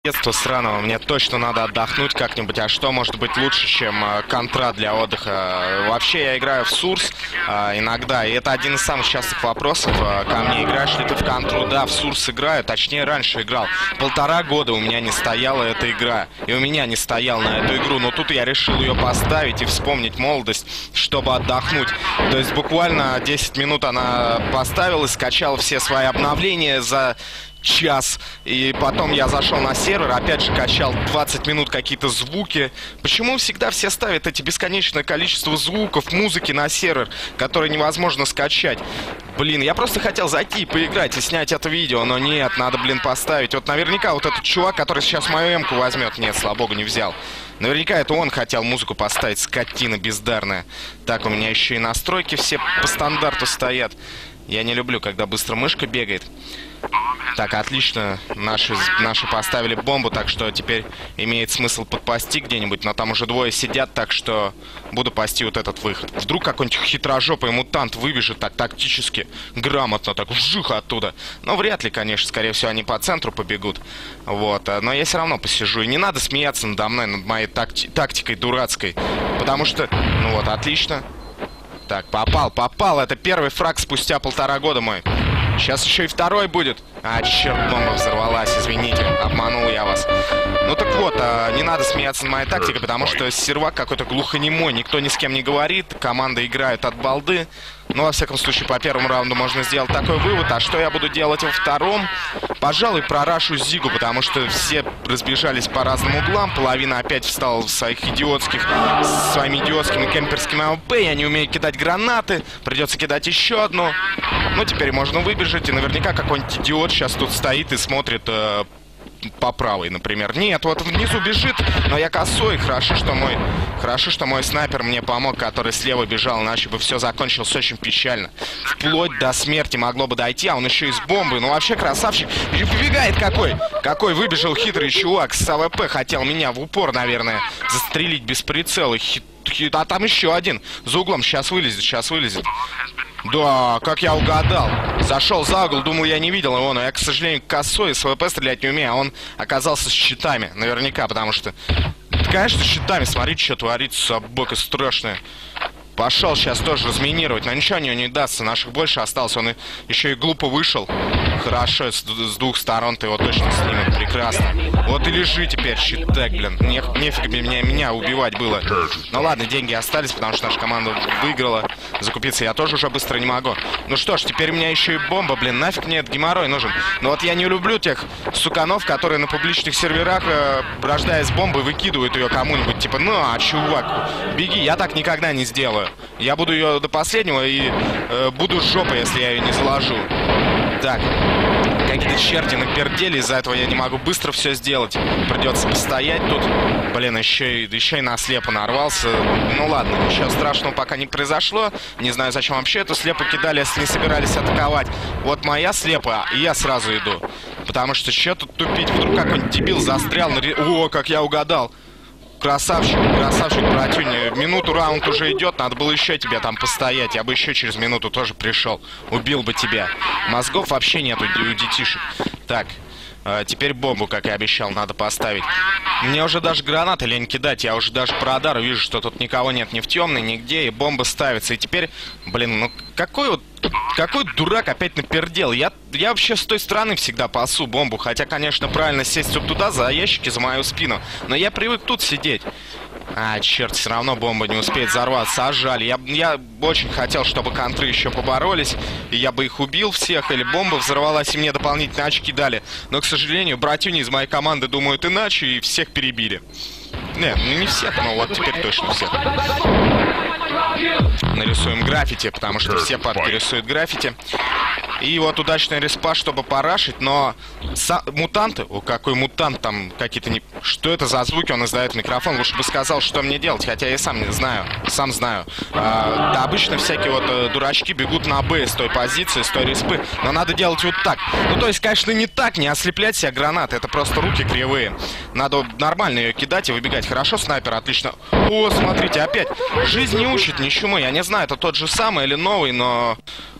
Детство сраного, мне точно надо отдохнуть как-нибудь, а что может быть лучше, чем контра для отдыха? Вообще я играю в Сурс иногда, и это один из самых частых вопросов ко мне. Играешь ли ты в контру? Да, в Сурс играю, точнее раньше играл. 1,5 года у меня не стояла эта игра, и у меня не стоял на эту игру, но тут я решил ее поставить и вспомнить молодость, чтобы отдохнуть. То есть буквально 10 минут она поставилась, скачала все свои обновления за час, и потом я зашел на сервер, опять же качал 20 минут какие-то звуки. Почему всегда все ставят эти бесконечное количество звуков, музыки на сервер, которые невозможно скачать? Блин, я просто хотел зайти и поиграть и снять это видео, но нет, надо, блин, поставить. Вот наверняка вот этот чувак, который сейчас мою эмку возьмет, нет, слава богу, не взял. Наверняка это он хотел музыку поставить, скотина бездарная. Так, у меня еще и настройки все по стандарту стоят. Я не люблю, когда быстро мышка бегает. Так, отлично, наши поставили бомбу, так что теперь имеет смысл подпасти где-нибудь, но там уже двое сидят, так что буду пасти вот этот выход. Вдруг какой-нибудь хитрожопый мутант выбежит так тактически, грамотно, так вжих оттуда. Но вряд ли, конечно, скорее всего они по центру побегут. Вот, но я все равно посижу. И не надо смеяться надо мной, над моей тактикой дурацкой, потому что, ну вот, отлично. Так, попал, это первый фраг спустя 1,5 года мой. Сейчас еще и второй будет. А, черт, бомба взорвалась, извините, обманул я вас. Ну так вот, не надо смеяться над моей тактикой, потому что сервак какой-то глухонемой, никто ни с кем не говорит, команда играет от балды. Ну, во всяком случае, по первому раунду можно сделать такой вывод. А что я буду делать во втором? Пожалуй, прорашу Зигу, потому что все разбежались по разным углам. Половина опять встала в своими идиотскими кемперскими АВП. Я не умею кидать гранаты. Придется кидать еще одну. Ну, теперь можно выбежать. И наверняка какой-нибудь идиот сейчас тут стоит и смотрит по правой, например. Нет, вот внизу бежит, но я косой. Хорошо, что мой снайпер мне помог, который слева бежал, иначе бы все закончилось очень печально. Вплоть до смерти могло бы дойти, а он еще и с бомбой. Ну вообще красавчик. И побегает какой! Какой выбежал хитрый чувак с АВП. Хотел меня в упор, наверное, застрелить без прицела. А там еще один за углом. Сейчас вылезет. Да, как я угадал. Зашел за угол, думал, я не видел его, но я, к сожалению, косой, с ВП стрелять не умею, а он оказался с щитами, наверняка, потому что... Конечно, с щитами, смотрите, что творится, собака страшная. Пошел сейчас тоже разминировать, но ничего не дастся, наших больше осталось, он еще и глупо вышел. Хорошо, с двух сторон-то его точно снимут, прекрасно. Вот и лежи теперь, щитак, блин, нефиг меня убивать было. Ну ладно, деньги остались, потому что наша команда выиграла, закупиться я тоже уже быстро не могу. Ну что ж, теперь у меня еще и бомба, блин, нафиг мне этот геморрой нужен. Но вот я не люблю тех суканов, которые на публичных серверах, рождаясь бомбой, выкидывают ее кому-нибудь, типа, ну, а чувак, беги, я так никогда не сделаю. Я буду ее до последнего и буду жопой, если я ее не заложу. Так, какие-то черти напердели, из-за этого я не могу быстро все сделать. Придется постоять тут. Блин, еще и на слепо нарвался. Ну ладно, ничего страшного пока не произошло. Не знаю, зачем вообще эту слепу кидали, если не собирались атаковать. Вот моя слепа, и я сразу иду. Потому что что тут тупить? Вдруг какой-нибудь дебил застрял. О, как я угадал. Красавчик, братюня. Минуту раунд уже идет, надо было еще тебе там постоять. Я бы еще через минуту тоже пришел. Убил бы тебя. Мозгов вообще нет у детишек. Так, теперь бомбу, как и обещал, надо поставить. Мне уже даже гранаты лень кидать. Я уже даже по радару вижу, что тут никого нет ни в темной, нигде. И бомба ставится. И теперь, блин, ну какой дурак опять напердел. Я вообще с той стороны всегда пасу бомбу. Хотя, конечно, правильно сесть вот туда, за ящики, за мою спину. Но я привык тут сидеть. А, черт, все равно бомба не успеет взорваться. А жаль. Я очень хотел, чтобы контры еще поборолись. И я бы их убил всех. Или бомба взорвалась, и мне дополнительные очки дали. Но, к сожалению, братюни из моей команды думают иначе, и всех перебили. Не всех, но вот теперь точно всех. Нарисуем граффити, потому что все парки рисуют граффити. И вот удачный респа, чтобы парашить, но мутанты, о, какой мутант там какие-то не... Что это за звуки он издает в микрофон? Лучше бы сказал, что мне делать, хотя я сам знаю. Да, обычно всякие вот дурачки бегут на Б с той позиции, с той респы, но надо делать вот так. Ну, то есть, конечно, не так, не ослеплять себя гранаты, это просто руки кривые. Надо нормально ее кидать и выбегать. Хорошо, снайпер, отлично. О, смотрите, опять. Жизнь не учит ни чему, я не знаю, это тот же самый или новый, но...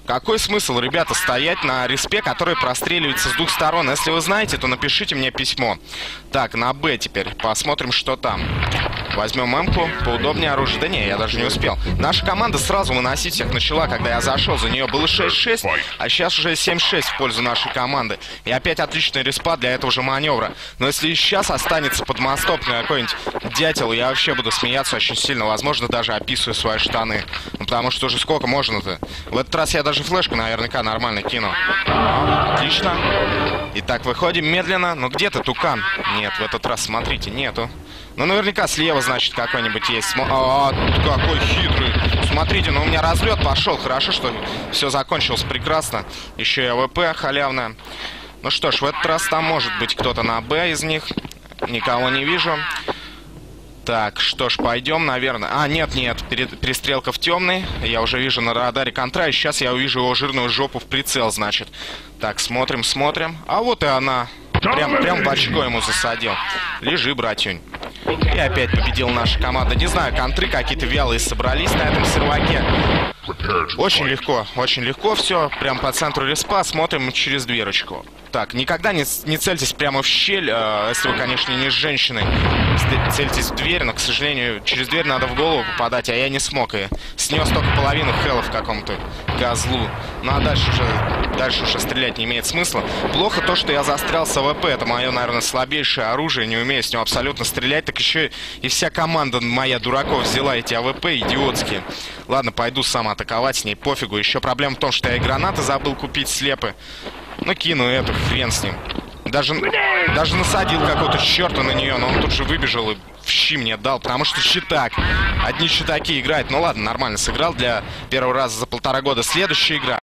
Какой смысл, ребята, стоять на респе, который простреливается с двух сторон? Если вы знаете, то напишите мне письмо. Так, на Б теперь. Посмотрим, что там. Возьмем М-ку. Поудобнее оружие. Да не, я даже не успел. Наша команда сразу выносить всех начала, когда я зашел. За нее было 6-6, а сейчас уже 7-6 в пользу нашей команды. И опять отличный респа для этого же маневра. Но если сейчас останется под мостом какой-нибудь дятел, я вообще буду смеяться очень сильно. Возможно, даже описываю свои штаны. Ну, потому что уже сколько можно-то? В этот раз я даже флешку наверняка нормально кину. Отлично. Итак, выходим медленно. Но где-то тукан? Нет, в этот раз, смотрите, нету. Ну, наверняка слева, значит, какой-нибудь есть. Какой хитрый. Смотрите, ну у меня разлет пошел. Хорошо, что все закончилось прекрасно. Еще и АВП халявная. Ну что ж, в этот раз там может быть кто-то на Б из них. Никого не вижу. Так, что ж, пойдем, наверное. Нет, перестрелка в темный. Я уже вижу на радаре контра, и сейчас я увижу его жирную жопу в прицел, значит. Так, смотрим. А вот и она. Прям в очко ему засадил. Лежи, братюнь. И опять победила наша команда. Не знаю, контры какие-то вялые собрались на этом серваке. Очень легко все. Прям по центру респа. Смотрим через дверочку. Так, никогда не цельтесь прямо в щель, если вы, конечно, не с женщиной. Цельтесь в дверь, но, к сожалению, через дверь надо в голову попадать, а я не смог. И снес только половину хелов какому-то козлу. Ну а дальше уже стрелять не имеет смысла. Плохо то, что я застрял с АВП. Это мое, наверное, слабейшее оружие. Не умею с ним абсолютно стрелять. Так еще и вся команда моя дураков взяла эти АВП идиотские. Ладно, пойду сам атаковать с ней, пофигу. Еще проблема в том, что я и гранаты забыл купить слепы. Ну, кину эту, хрен с ним. Даже насадил какого-то черта на нее, но он тут же выбежал и в щи мне дал, потому что щитак. Одни щитаки играют. Ну ладно, нормально сыграл для первого раза за 1,5 года. Следующая игра.